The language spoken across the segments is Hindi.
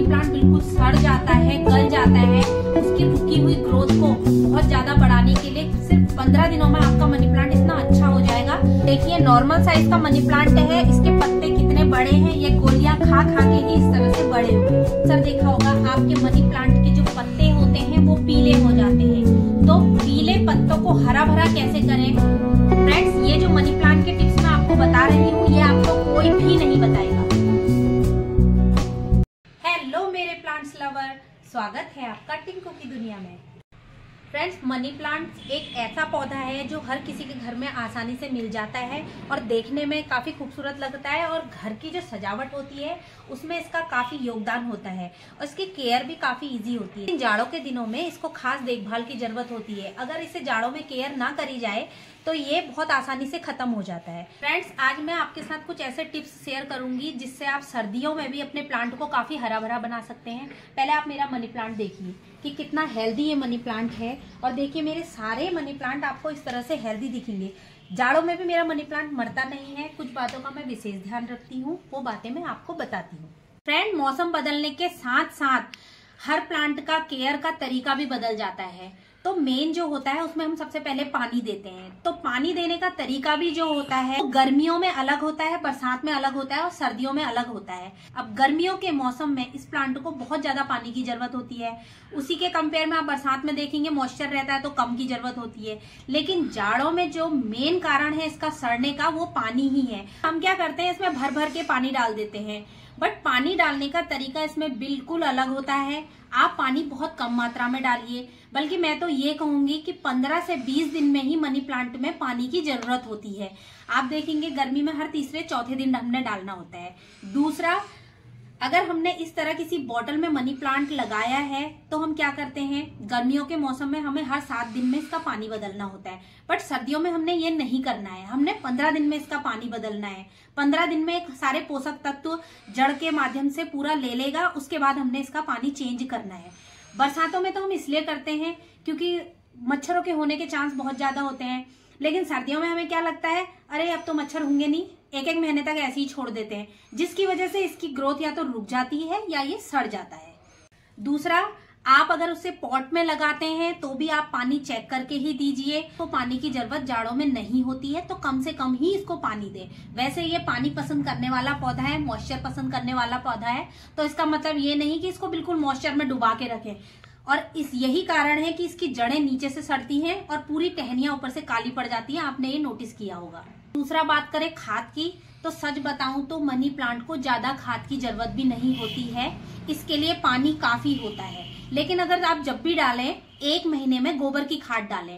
मनी प्लांट बिल्कुल सड़ जाता है, गल जाता है, उसकी रुकी हुई ग्रोथ को बहुत ज्यादा बढ़ाने के लिए सिर्फ 15 दिनों में आपका मनी प्लांट इतना अच्छा हो जाएगा। देखिए नॉर्मल साइज का मनी प्लांट है, इसके पत्ते कितने बड़े हैं, ये गोलियां खा खा के ही इस तरह से बड़े हुए। सर देखा होगा आपके मनी प्लांट के जो पत्ते होते हैं वो पीले हो जाते हैं, तो पीले पत्तों को हरा भरा कैसे करें? फ्रेंड्स ये जो मनी प्लांट के टिप्स मैं आपको बता रही हूँ ये आपको कोई भी नहीं बताएगा। हेलो मेरे प्लांट्स लवर, स्वागत है आपका टिंकू की दुनिया में। फ्रेंड्स मनी प्लांट एक ऐसा पौधा है जो हर किसी के घर में आसानी से मिल जाता है और देखने में काफी खूबसूरत लगता है और घर की जो सजावट होती है उसमें इसका काफी योगदान होता है और इसकी केयर भी काफी इजी होती है। इन जाड़ों के दिनों में इसको खास देखभाल की जरूरत होती है। अगर इसे जाड़ों में केयर ना करी जाए तो ये बहुत आसानी से खत्म हो जाता है। फ्रेंड्स आज मैं आपके साथ कुछ ऐसे टिप्स शेयर करूंगी जिससे आप सर्दियों में भी अपने प्लांट को काफी हरा भरा बना सकते हैं। पहले आप मेरा मनी प्लांट देखिए कि कितना हेल्दी ये मनी प्लांट है और देखिए मेरे सारे मनी प्लांट आपको इस तरह से हेल्दी दिखेंगे। जाड़ों में भी मेरा मनी प्लांट मरता नहीं है। कुछ बातों का मैं विशेष ध्यान रखती हूँ, वो बातें मैं आपको बताती हूँ। फ्रेंड मौसम बदलने के साथ साथ हर प्लांट का केयर का तरीका भी बदल जाता है। तो मेन जो होता है उसमें हम सबसे पहले पानी देते हैं, तो पानी देने का तरीका भी जो होता है वो गर्मियों में अलग होता है, बरसात में अलग होता है और सर्दियों में अलग होता है। अब गर्मियों के मौसम में इस प्लांट को बहुत ज्यादा पानी की जरूरत होती है, उसी के कंपेयर में आप बरसात में देखेंगे मॉइस्चर रहता है तो कम की जरूरत होती है। लेकिन जाड़ों में जो मेन कारण है इसका सड़ने का वो पानी ही है। हम क्या करते हैं इसमें भर भर के पानी डाल देते हैं, बट पानी डालने का तरीका इसमें बिल्कुल अलग होता है। आप पानी बहुत कम मात्रा में डालिए, बल्कि मैं तो ये कहूंगी कि 15 से 20 दिन में ही मनी प्लांट में पानी की जरूरत होती है। आप देखेंगे गर्मी में हर तीसरे चौथे दिन हमने डालना होता है। दूसरा, अगर हमने इस तरह किसी बॉटल में मनी प्लांट लगाया है तो हम क्या करते हैं, गर्मियों के मौसम में हमें हर 7 दिन में इसका पानी बदलना होता है, बट सर्दियों में हमने ये नहीं करना है। हमने 15 दिन में इसका पानी बदलना है। 15 दिन में सारे पोषक तत्व जड़ के माध्यम से पूरा ले लेगा, उसके बाद हमने इसका पानी चेंज करना है। बरसातों में तो हम इसलिए करते हैं क्योंकि मच्छरों के होने के चांस बहुत ज्यादा होते हैं, लेकिन सर्दियों में हमें क्या लगता है, अरे अब तो मच्छर होंगे नहीं, एक महीने तक ऐसे ही छोड़ देते हैं, जिसकी वजह से इसकी ग्रोथ या तो रुक जाती है या ये सड़ जाता है। दूसरा, आप अगर उसे पॉट में लगाते हैं तो भी आप पानी चेक करके ही दीजिए। तो पानी की जरूरत जाड़ों में नहीं होती है तो कम से कम ही इसको पानी दें। वैसे ये पानी पसंद करने वाला पौधा है, मॉइस्चर पसंद करने वाला पौधा है, तो इसका मतलब ये नहीं कि इसको बिल्कुल मॉइस्चर में डुबा के रखें। और यही कारण है कि इसकी जड़ें नीचे से सड़ती हैं और पूरी टहनियां ऊपर से काली पड़ जाती हैं। आपने ये नोटिस किया होगा। दूसरा बात करें खाद की, तो सच बताऊं तो मनी प्लांट को ज्यादा खाद की जरूरत भी नहीं होती है। इसके लिए पानी काफी होता है, लेकिन अगर आप जब भी डालें 1 महीने में गोबर की खाद डालें।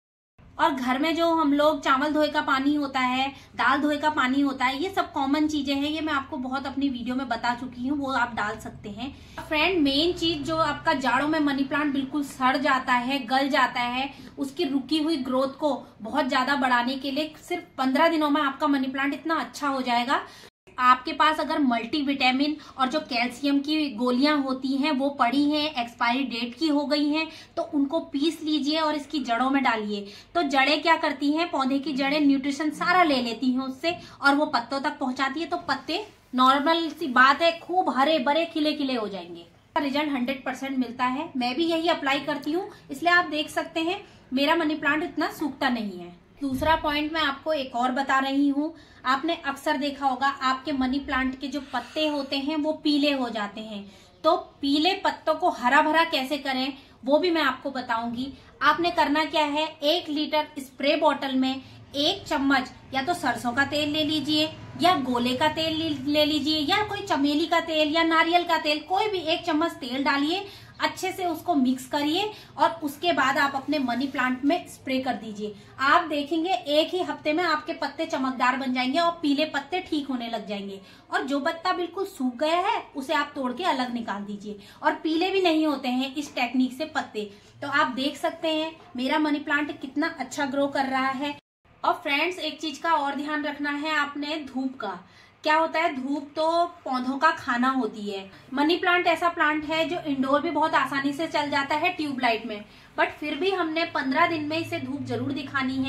और घर में जो हम लोग चावल धोए का पानी होता है, दाल धोए का पानी होता है, ये सब कॉमन चीजें हैं, ये मैं आपको बहुत अपनी वीडियो में बता चुकी हूँ, वो आप डाल सकते हैं। फ्रेंड मेन चीज जो आपका जाड़ों में मनी प्लांट बिल्कुल सड़ जाता है, गल जाता है, उसकी रुकी हुई ग्रोथ को बहुत ज्यादा बढ़ाने के लिए सिर्फ 15 दिनों में आपका मनी प्लांट इतना अच्छा हो जाएगा। आपके पास अगर मल्टीविटामिन और जो कैल्शियम की गोलियां होती हैं वो पड़ी हैं, एक्सपायरी डेट की हो गई हैं, तो उनको पीस लीजिए और इसकी जड़ों में डालिए। तो जड़ें क्या करती हैं, पौधे की जड़ें न्यूट्रिशन सारा ले लेती हैं उससे और वो पत्तों तक पहुंचाती है, तो पत्ते नॉर्मल सी बात है खूब हरे भरे खिले खिले हो जाएंगे। रिजल्ट 100% मिलता है। मैं भी यही अप्लाई करती हूँ, इसलिए आप देख सकते हैं मेरा मनी प्लांट इतना सूखता नहीं है। दूसरा पॉइंट मैं आपको एक और बता रही हूँ। आपने अक्सर देखा होगा आपके मनी प्लांट के जो पत्ते होते हैं वो पीले हो जाते हैं, तो पीले पत्तों को हरा भरा कैसे करें वो भी मैं आपको बताऊंगी। आपने करना क्या है, 1 लीटर स्प्रे बॉटल में 1 चम्मच या तो सरसों का तेल ले लीजिए या गोले का तेल ले लीजिए या कोई चमेली का तेल या नारियल का तेल, कोई भी 1 चम्मच तेल डालिए, अच्छे से उसको मिक्स करिए और उसके बाद आप अपने मनी प्लांट में स्प्रे कर दीजिए। आप देखेंगे 1 ही हफ्ते में आपके पत्ते चमकदार बन जाएंगे और पीले पत्ते ठीक होने लग जाएंगे। और जो पत्ता बिल्कुल सूख गया है उसे आप तोड़ के अलग निकाल दीजिए, और पीले भी नहीं होते हैं इस टेक्निक से पत्ते। तो आप देख सकते हैं मेरा मनी प्लांट कितना अच्छा ग्रो कर रहा है। और फ्रेंड्स एक चीज का और ध्यान रखना है आपने, धूप का। क्या होता है, धूप तो पौधों का खाना होती है। मनी प्लांट ऐसा प्लांट है जो इंडोर भी बहुत आसानी से चल जाता है ट्यूबलाइट में, बट फिर भी हमने 15 दिन में इसे धूप जरूर दिखानी है।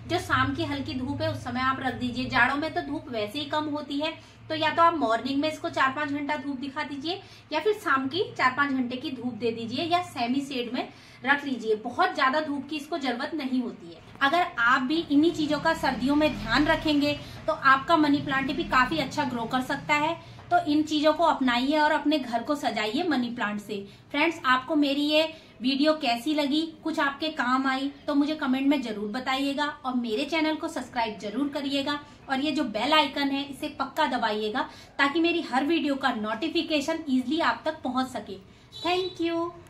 जो शाम की हल्की धूप है उस समय आप रख दीजिए। जाड़ों में तो धूप वैसे ही कम होती है, तो या तो आप मॉर्निंग में इसको 4-5 घंटा धूप दिखा दीजिए या फिर शाम की 4-5 घंटे की धूप दे दीजिए या सेमी शेड में रख लीजिए। बहुत ज्यादा धूप की इसको जरूरत नहीं होती है। अगर आप भी इन्हीं चीजों का सर्दियों में ध्यान रखेंगे तो आपका मनी प्लांट भी काफी अच्छा ग्रो कर सकता है। तो इन चीजों को अपनाइए और अपने घर को सजाइए मनी प्लांट से। फ्रेंड्स, आपको मेरी ये वीडियो कैसी लगी, कुछ आपके काम आई तो मुझे कमेंट में जरूर बताइएगा और मेरे चैनल को सब्सक्राइब जरूर करिएगा और ये जो बेल आइकन है इसे पक्का दबाइएगा ताकि मेरी हर वीडियो का नोटिफिकेशन इजीली आप तक पहुंच सके। Thank you.